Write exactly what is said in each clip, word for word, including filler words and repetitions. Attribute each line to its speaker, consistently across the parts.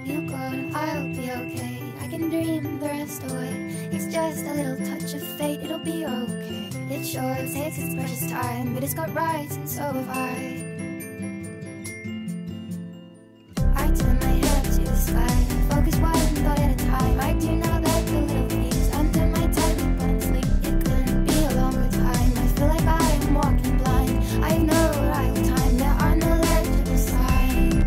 Speaker 1: You go and I'll be okay. I can dream the rest away. It's just a little touch of fate, it'll be okay. It sure takes its precious time, but it's got rights and so have I. I turn my head to the sky, focus one thought at a time. I do not let the little things under my tight but sleep. It couldn't be a longer time. I feel like I am walking blind. I have no arrival time, there are no legible signs.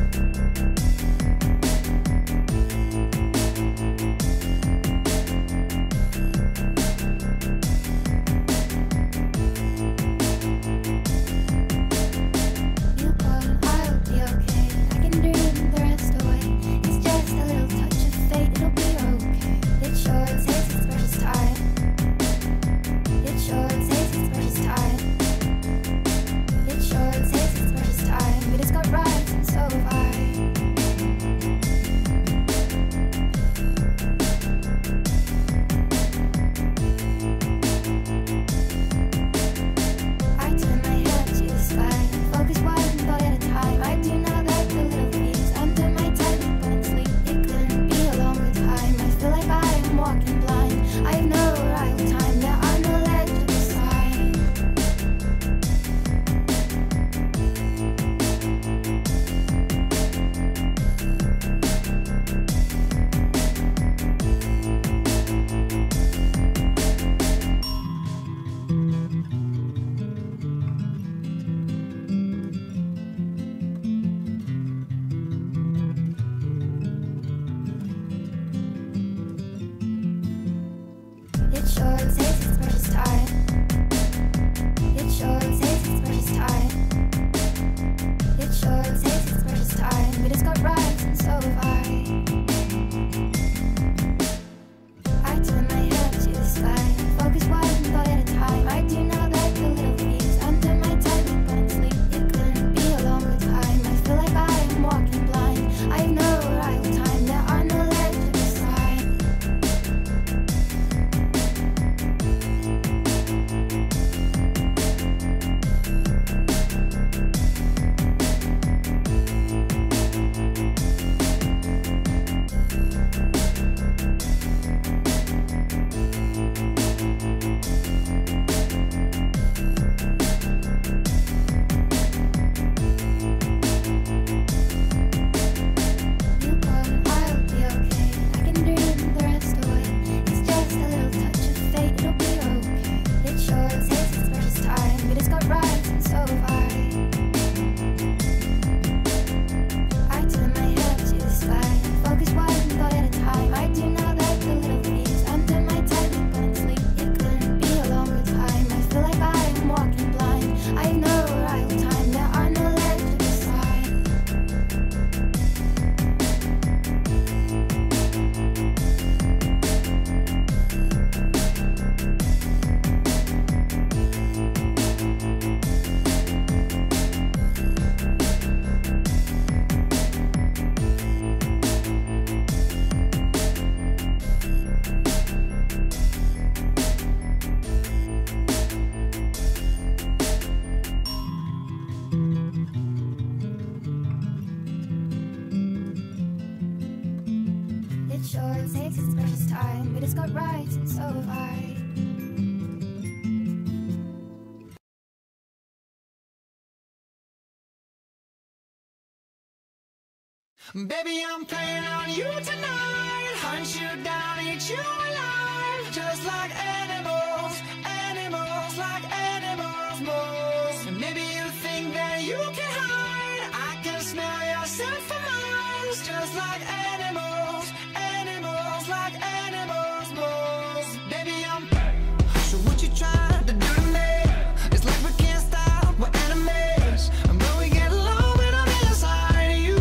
Speaker 2: Baby, I'm playing on you tonight. Hunt you down, eat you alive. Just like animals, animals, like animals most. And maybe you think that you can hide. I can smell your scent for miles. Just like animals, animals, like animals most. Baby, I'm so what you trying to do to me? It's like we can't stop, we're enemies. And when we get along, when I'm inside you,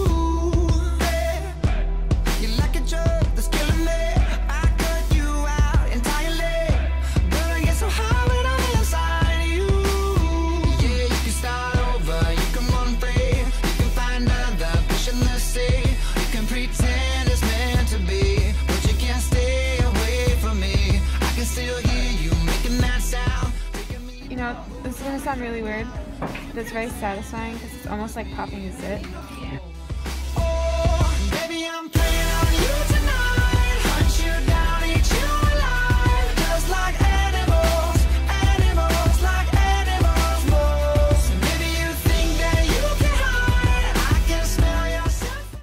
Speaker 2: you're like a drug that's killing me. I cut you out entirely, but I get so high when I'm inside you. Yeah, you can start over, you can run free, you can find other fish in the sea. You can pretend it's meant to be, but you can't stay away from me. I can still hear you making that sound.
Speaker 3: You know, this is gonna sound really weird, but it's very satisfying because it's almost like popping a zit.
Speaker 2: Oh, baby, I'm playing on you